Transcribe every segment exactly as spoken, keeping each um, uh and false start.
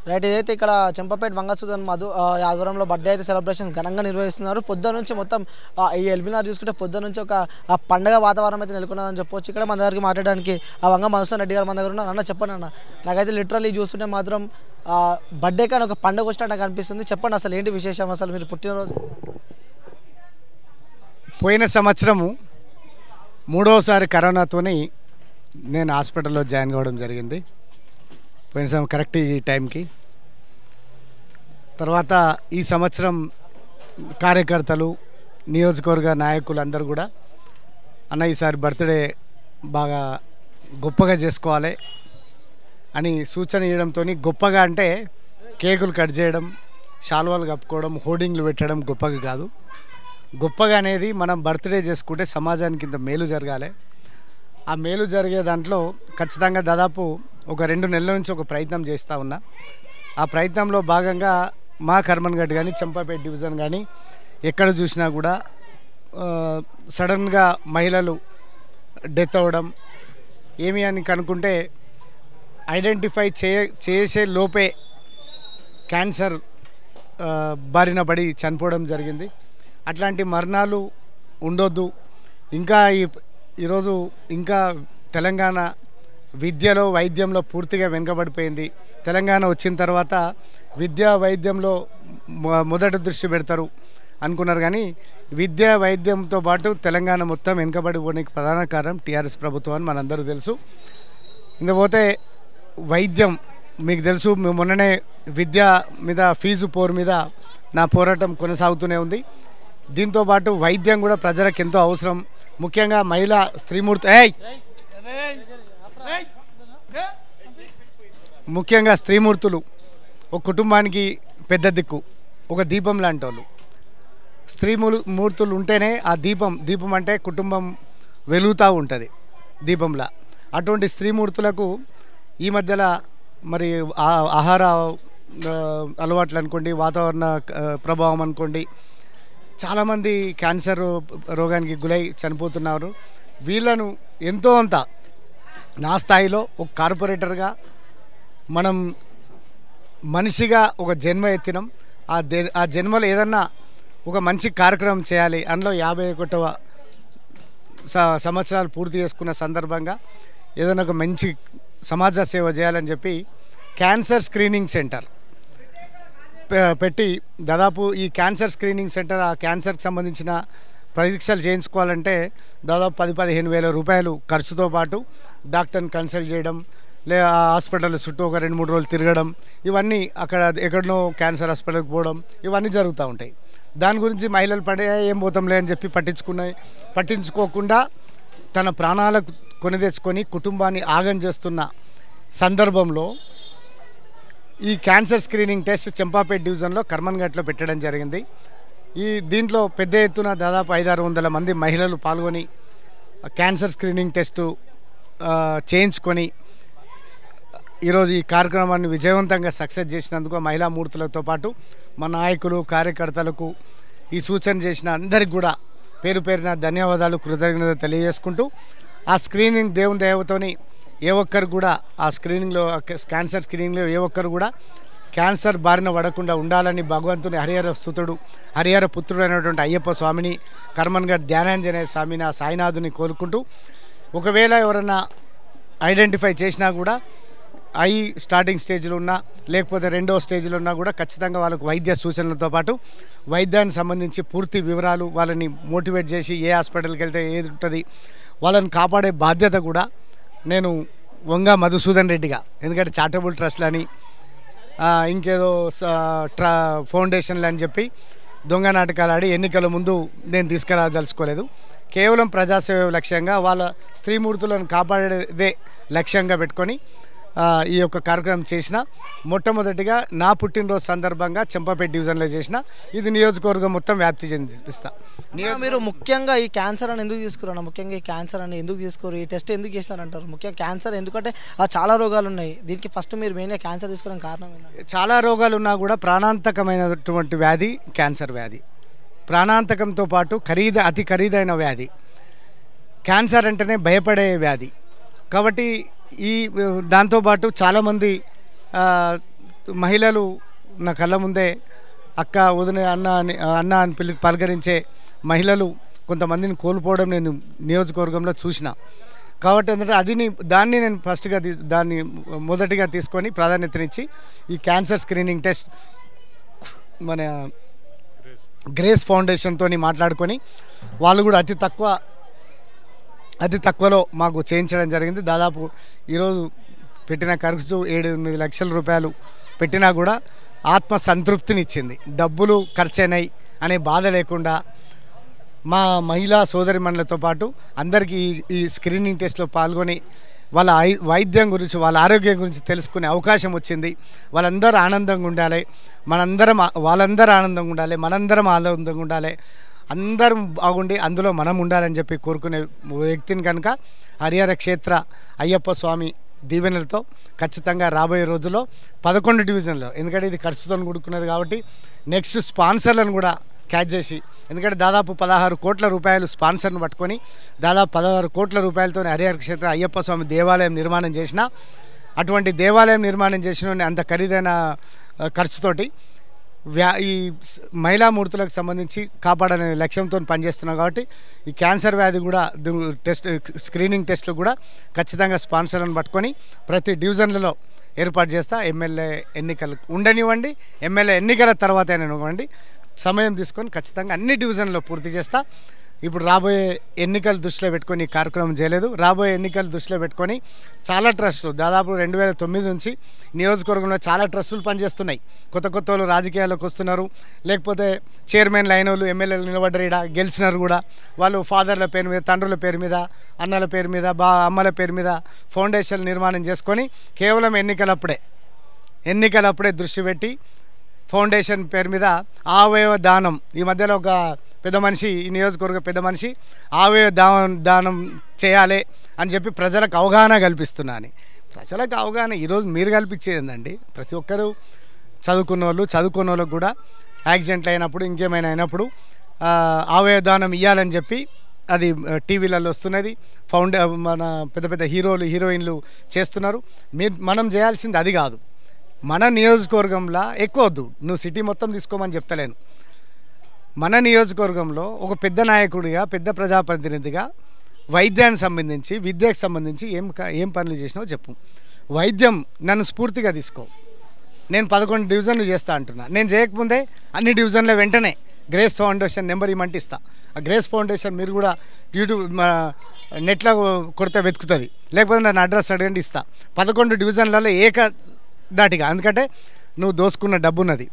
Right ఇదైతే ఇక్కడ చెంపపేట వంగసుధన్ మధు ఆధ్వర్యంలో బర్త్డే అయితే సెలబ్రేషన్స్ ఘనంగా నిర్వహిస్తున్నారు. పొద్దున్న నుంచి మొత్తం ఈ ఎల్బీనగర్ చూసుకుంటే పొద్దున్న నుంచి ఒక పండగ వాతావరణం అయితే నెలకొన్నదని చెప్పొచ్చు. ఇక్కడ మన దగ్గరికి మాట్లాడడానికి ఆ వంగ మధుసూదన్ రెడ్డి గారు మన దగ్గర ఉన్నారు. అన్న చెప్పండి అన్న, నాకైతే లిటరల్లీ చూస్తుంటే మాత్రం బర్త్డే కానీ ఒక పండుగ వచ్చినట్టు నాకు అనిపిస్తుంది. చెప్పండి అసలు ఏంటి విశేషం, అసలు మీరు పుట్టినరోజు? పోయిన సంవత్సరము మూడవసారి కరోనాతోని నేను హాస్పిటల్లో జాయిన్ కావడం జరిగింది. పోయిన సంవత్సరం కరెక్ట్ ఈ టైంకి. తర్వాత ఈ సంవత్సరం కార్యకర్తలు, నియోజకవర్గ నాయకులు అందరూ కూడా అన్న ఈసారి బర్త్డే బాగా గొప్పగా చేసుకోవాలి అని సూచన ఇవ్వడంతో, గొప్పగా అంటే కేకులు కట్ చేయడం, శాల్వాలు కప్పుకోవడం, హోర్డింగ్లు పెట్టడం గొప్పగా కాదు. గొప్పగా అనేది మనం బర్త్డే చేసుకుంటే సమాజానికి ఇంత మేలు జరగాలి. ఆ మేలు జరిగే దాంట్లో ఖచ్చితంగా దాదాపు ఒక రెండు నెలల నుంచి ఒక ప్రయత్నం చేస్తూ ఉన్నా. ఆ ప్రయత్నంలో భాగంగా మా కర్మన్ఘట్ కానీ చంపాపేట డివిజన్ కానీ ఎక్కడ చూసినా కూడా సడన్గా మహిళలు డెత్ అవ్వడం, ఏమి అని కనుక్కుంటే ఐడెంటిఫై చే చేసే లోపే క్యాన్సర్ బారిన పడి చనిపోవడం జరిగింది. అట్లాంటి మరణాలు ఉండొద్దు. ఇంకా ఈ ఈరోజు ఇంకా తెలంగాణ విద్యలో వైద్యంలో పూర్తిగా వెనుకబడిపోయింది. తెలంగాణ వచ్చిన తర్వాత విద్యా వైద్యంలో మొదటి దృష్టి పెడతారు అనుకున్నారు, కానీ విద్యా వైద్యంతో పాటు తెలంగాణ మొత్తం వెనుకబడిపోవడానికి ప్రధాన కారణం టీఆర్ఎస్ ప్రభుత్వం అని మనందరూ తెలుసు. ఇంకపోతే వైద్యం మీకు తెలుసు, మొన్ననే విద్య మీద ఫీజు పోరు మీద నా పోరాటం కొనసాగుతూనే ఉంది. దీంతోపాటు వైద్యం కూడా ప్రజలకు ఎంతో అవసరం. ముఖ్యంగా మహిళా స్త్రీమూర్తి ముఖ్యంగా స్త్రీమూర్తులు ఒక కుటుంబానికి పెద్ద దిక్కు, ఒక దీపం లాంటి వాళ్ళు. స్త్రీమూలు మూర్తులు ఉంటేనే ఆ దీపం దీపం అంటే కుటుంబం వెలుగుతూ ఉంటుంది దీపంలా. అటువంటి స్త్రీమూర్తులకు ఈ మధ్యలో మరి ఆహార అలవాట్లు అనుకోండి, వాతావరణ ప్రభావం అనుకోండి, చాలామంది క్యాన్సర్ రోగానికి గురై చనిపోతున్నారు. వీళ్ళను ఎంతో అంత నా స్థాయిలో ఒక కార్పొరేటర్గా మనం మనిషిగా ఒక జన్మ ఎత్తినాం. ఆ ఆ జన్మలో ఏదన్నా ఒక మంచి కార్యక్రమం చేయాలి. అందులో యాభై ఒకటవ సంవత్సరాలు పూర్తి చేసుకున్న సందర్భంగా ఏదైనా ఒక మంచి సమాజ సేవ చేయాలని చెప్పి క్యాన్సర్ స్క్రీనింగ్ సెంటర్ పెట్టి, దాదాపు ఈ క్యాన్సర్ స్క్రీనింగ్ సెంటర్ ఆ క్యాన్సర్కి సంబంధించిన పరీక్షలు చేయించుకోవాలంటే దాదాపు పది పదిహేను వేల రూపాయలు ఖర్చుతో పాటు డాక్టర్ని కన్సల్ట్ చేయడం, లేదా హాస్పిటల్ చుట్టూ ఒక రెండు మూడు రోజులు తిరగడం, ఇవన్నీ అక్కడ ఎక్కడనో క్యాన్సర్ హాస్పిటల్కి పోవడం, ఇవన్నీ జరుగుతూ ఉంటాయి. దాని గురించి మహిళలు పడే ఏం పోతాంలే అని చెప్పి పట్టించుకున్నాయి పట్టించుకోకుండా తన ప్రాణాలకు కొని తెచ్చుకొని కుటుంబాన్ని ఆగం చేస్తున్న సందర్భంలో ఈ క్యాన్సర్ స్క్రీనింగ్ టెస్ట్ చంపాపేట డివిజన్లో కర్మన్ఘట్లో పెట్టడం జరిగింది. ఈ దీంట్లో పెద్ద ఎత్తున దాదాపు ఐదారు వందల మంది మహిళలు పాల్గొని క్యాన్సర్ స్క్రీనింగ్ టెస్టు చేయించుకొని ఈరోజు ఈ కార్యక్రమాన్ని విజయవంతంగా సక్సెస్ చేసినందుకు మహిళా మూర్తులతో పాటు మా నాయకులు, కార్యకర్తలకు ఈ సూచన చేసిన అందరికి కూడా పేరు పేరున ధన్యవాదాలు, కృతజ్ఞత తెలియజేసుకుంటూ, ఆ స్క్రీనింగ్ దేవుని దయతోని ఏ ఒక్కరు కూడా ఆ స్క్రీనింగ్లో క్యాన్సర్ స్క్రీనింగ్లో ఏ ఒక్కరు కూడా క్యాన్సర్ బారిన పడకుండా ఉండాలని భగవంతుని హరిహర సుతుడు హరిహర పుత్రుడు అయినటువంటి అయ్యప్ప స్వామిని, కర్మన్ఘట్ ధ్యానాంజనేయ స్వామిని, ఆ సాయినాథుని కోరుకుంటూ, ఒకవేళ ఎవరన్నా ఐడెంటిఫై చేసినా కూడా ఐ స్టార్టింగ్ స్టేజ్లో ఉన్నా లేకపోతే రెండో స్టేజ్లో ఉన్నా కూడా ఖచ్చితంగా వాళ్ళకు వైద్య సూచనలతో పాటు వైద్యానికి సంబంధించి పూర్తి వివరాలు వాళ్ళని మోటివేట్ చేసి ఏ హాస్పిటల్కి వెళ్తే ఏది ఉంటుంది వాళ్ళని కాపాడే బాధ్యత కూడా నేను వంగా మధుసూదన్ రెడ్డిగా, ఎందుకంటే చారిటబుల్ ట్రస్ట్లు అని ఇంకేదో ట్రా ఫౌండేషన్లు అని చెప్పి దొంగ నాటకాలు ఆడి ఎన్నికల ముందు నేను తీసుకురాదలుచుకోలేదు. కేవలం ప్రజాసేవ లక్ష్యంగా వాళ్ళ స్త్రీమూర్తులను కాపాడేదే లక్ష్యంగా పెట్టుకొని ఈ యొక్క కార్యక్రమం చేసిన. మొట్టమొదటిగా నా పుట్టినరోజు సందర్భంగా చంపాపేట డివిజన్లో చేసిన. ఇది నియోజకవర్గం మొత్తం వ్యాప్తి చెందిపిస్తా. మీరు ముఖ్యంగా ఈ క్యాన్సర్ అని ఎందుకు తీసుకురా ముఖ్యంగా ఈ క్యాన్సర్ అని ఎందుకు తీసుకోరు, ఈ టెస్ట్ ఎందుకు చేస్తారంటారు? ముఖ్యంగా క్యాన్సర్ ఎందుకంటే చాలా రోగాలు ఉన్నాయి, దీనికి ఫస్ట్ మీరు మెయిన్గా క్యాన్సర్ తీసుకోవడానికి కారణం ఏంటంటే? చాలా రోగాలు ఉన్నా కూడా ప్రాణాంతకమైనటువంటి వ్యాధి క్యాన్సర్ వ్యాధి. ప్రాణాంతకంతో పాటు ఖరీద అతి ఖరీదైన వ్యాధి. క్యాన్సర్ అంటేనే భయపడే వ్యాధి. కాబట్టి ఈ దాంతోపాటు చాలామంది మహిళలు నా కళ్ళ ముందే అక్క వదిన అన్న అని అన్న అని పిలి పలకరించే మహిళలు కొంతమందిని కోల్పోవడం నేను నియోజకవర్గంలో చూసిన. కాబట్టి ఏంటంటే అది దాన్ని నేను ఫస్ట్గా దాన్ని మొదటిగా తీసుకొని ప్రాధాన్యతనిచ్చి ఈ క్యాన్సర్ స్క్రీనింగ్ టెస్ట్ మన గ్రేస్ ఫౌండేషన్తో మాట్లాడుకొని వాళ్ళు కూడా అతి తక్కువ అతి తక్కువలో మాకు చేయించడం జరిగింది. దాదాపు ఈరోజు పెట్టిన ఖర్చు ఏడు ఎనిమిది లక్షల రూపాయలు పెట్టినా కూడా ఆత్మ సంతృప్తిని ఇచ్చింది. డబ్బులు ఖర్చయినాయి అనే బాధ లేకుండా మా మహిళా సోదరిమణులతో పాటు అందరికీ ఈ స్క్రీనింగ్ టెస్ట్లో పాల్గొని వాళ్ళ వైద్యం గురించి వాళ్ళ ఆరోగ్యం గురించి తెలుసుకునే అవకాశం వచ్చింది. వాళ్ళందరూ ఆనందంగా ఉండాలి, మనందరం వాళ్ళందరూ ఆనందంగా ఉండాలి, మనందరం ఆనందంగా ఉండాలి, అందరం బాగుండి అందులో మనం ఉండాలని చెప్పి కోరుకునే వ్యక్తిని కనుక హరిహర క్షేత్ర అయ్యప్ప స్వామి దీవెనలతో ఖచ్చితంగా రాబోయే రోజుల్లో పదకొండు డివిజన్లో, ఎందుకంటే ఇది ఖర్చుతో కూడుకున్నది కాబట్టి నెక్స్ట్ స్పాన్సర్లను కూడా క్యాచ్ చేసి, ఎందుకంటే దాదాపు పదహారు కోట్ల రూపాయలు స్పాన్సర్ను పట్టుకొని దాదాపు పదహారు కోట్ల రూపాయలతో హరిహర క్షేత్ర అయ్యప్ప స్వామి దేవాలయం నిర్మాణం చేసిన, అటువంటి దేవాలయం నిర్మాణం చేసిన అంత ఖరీదైన ఖర్చుతోటి వ్యా ఈ మహిళా మూర్తులకు సంబంధించి కాపాడనే లక్ష్యంతో పనిచేస్తున్నాం. కాబట్టి ఈ క్యాన్సర్ వ్యాధి కూడా టెస్ట్ స్క్రీనింగ్ టెస్ట్లు కూడా ఖచ్చితంగా స్పాన్సర్లను పట్టుకొని ప్రతి డివిజన్లలో ఏర్పాటు చేస్తా. ఎమ్మెల్యే ఎన్నికలు ఉండనివ్వండి, ఎమ్మెల్యే ఎన్నికల తర్వాత ఇవ్వండి, సమయం తీసుకొని ఖచ్చితంగా అన్ని డివిజన్లో పూర్తి చేస్తా. ఇప్పుడు రాబోయే ఎన్నికలు దృష్టిలో పెట్టుకొని ఈ కార్యక్రమం చేయలేదు. రాబోయే ఎన్నికలు దృష్టిలో పెట్టుకొని చాలా ట్రస్టులు దాదాపు రెండు వేల తొమ్మిది నుంచి నియోజకవర్గంలో చాలా ట్రస్టులు పనిచేస్తున్నాయి. కొత్త కొత్త వాళ్ళు రాజకీయాల్లోకి వస్తున్నారు, లేకపోతే చైర్మన్లు అయిన వాళ్ళు ఎమ్మెల్యేలు నిలబడ్డారు, ఇక్కడ గెలిచినారు కూడా. వాళ్ళు ఫాదర్ల పేరు మీద, తండ్రుల పేరు మీద, అన్నల పేరు మీద, బా అమ్మల పేరు మీద ఫౌండేషన్ నిర్మాణం చేసుకొని కేవలం ఎన్నికలప్పుడే ఎన్నికలప్పుడే దృష్టి పెట్టి ఫౌండేషన్ పేరు మీద అవయవ దానం, ఈ మధ్యలో ఒక పెద్ద మనిషి, ఈ నియోజకవర్గ పెద్ద మనిషి అవయవ దానం దానం చేయాలి అని చెప్పి ప్రజలకు అవగాహన కల్పిస్తున్నాను. ప్రజలకు అవగాహన ఈరోజు మీరు కల్పించేది ఏంటండి? ప్రతి ఒక్కరూ చదువుకున్న వాళ్ళు చదువుకున్న వాళ్ళకు కూడా యాక్సిడెంట్లు అయినప్పుడు ఇంకేమైనా అయినప్పుడు అవయవ దానం ఇవ్వాలని చెప్పి అది టీవీలలో వస్తున్నది. ఫౌండే మన పెద్ద పెద్ద హీరోలు హీరోయిన్లు చేస్తున్నారు. మీరు మనం చేయాల్సింది అది కాదు. మన నియోజకవర్గంలో ఎక్కువ వద్దు, నువ్వు సిటీ మొత్తం తీసుకోమని చెప్తలేను. మన నియోజకవర్గంలో ఒక పెద్ద నాయకుడిగా, పెద్ద ప్రజాప్రతినిధిగా వైద్యానికి సంబంధించి, విద్యకు సంబంధించి ఏం ఏం పనులు చేసినావో చెప్పు. వైద్యం నన్ను స్ఫూర్తిగా తీసుకో. నేను పదకొండు డివిజన్లు చేస్తా అంటున్నా. నేను చేయకముందే అన్ని డివిజన్ల వెంటనే గ్రేస్ ఫౌండేషన్ నెంబర్ ఇమ్మంటే ఇస్తా. ఆ గ్రేస్ ఫౌండేషన్ మీరు కూడా యూట్యూబ్ నెట్లో కొడితే వెతుకుతుంది, లేకపోతే నన్ను అడ్రస్ అడగండి, ఇస్తా. పదకొండు డివిజన్లలో ఏక దాటిగా, ఎందుకంటే నువ్వు దోసుకున్న డబ్బు ఉన్నది,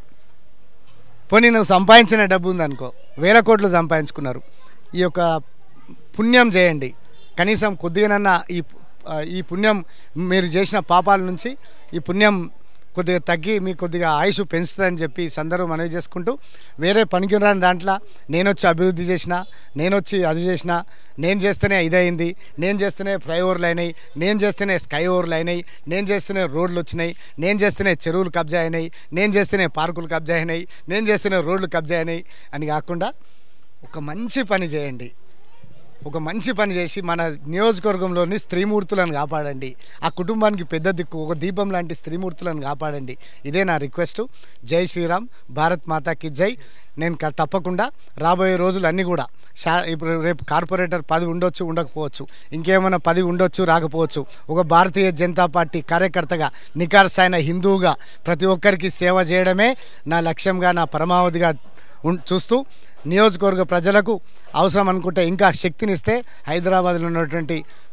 పోనీ నువ్వు సంపాదించిన డబ్బు ఉందనుకో, వేల కోట్లు సంపాదించుకున్నారు. ఈ యొక్క పుణ్యం చేయండి, కనీసం కొద్దిగానన్నా ఈ ఈ పుణ్యం మీరు చేసిన పాపాల నుంచి ఈ పుణ్యం కొద్దిగా తగ్గి మీకు కొద్దిగా ఆయుష్ పెంచుతుందని చెప్పి ఈ సందర్భం మనవి చేసుకుంటూ, వేరే పనికిరాని దాంట్లో నేను వచ్చి అభివృద్ధి చేసిన, నేను వచ్చి అది చేసిన, నేను చేస్తేనే ఇదయింది, నేను చేస్తేనే ఫ్లైఓవర్లు అయినాయి, నేను చేస్తేనే స్కై ఓవర్లు అయినాయి, నేను చేస్తేనే రోడ్లు వచ్చినాయి, నేను చేస్తేనే చెరువులు కబ్జా అయినాయి, నేను చేస్తేనే పార్కులు కబ్జా అయినాయి, నేను చేస్తేనే రోడ్లు కబ్జా అయినాయి అని కాకుండా ఒక మంచి పని చేయండి. ఒక మంచి పని చేసి మన నియోజకవర్గంలోని స్త్రీమూర్తులను కాపాడండి. ఆ కుటుంబానికి పెద్ద దిక్కు, ఒక దీపం లాంటి స్త్రీమూర్తులను కాపాడండి. ఇదే నా రిక్వెస్ట్. జై శ్రీరామ్, భారత్ మాతాకి జై. నేను తప్పకుండా రాబోయే రోజులు అన్నీ కూడా షా ఇప్పుడు రేపు కార్పొరేటర్ పదవి ఉండొచ్చు, ఉండకపోవచ్చు, ఇంకేమైనా పదవి ఉండొచ్చు, రాకపోవచ్చు. ఒక భారతీయ జనతా పార్టీ కార్యకర్తగా, నికార్సైన హిందువుగా ప్రతి ఒక్కరికి సేవ చేయడమే నా లక్ష్యంగా, నా పరమావధిగా చూస్తూ నియోజకవర్గ ప్రజలకు అవసరం అనుకుంటే ఇంకా శక్తినిస్తే హైదరాబాద్లో ఉన్నటువంటి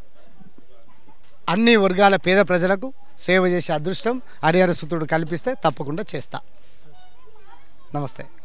అన్ని వర్గాల పేద ప్రజలకు సేవ చేసే అదృష్టం హరిహర సుతుడు కల్పిస్తే తప్పకుండా చేస్తా. నమస్తే.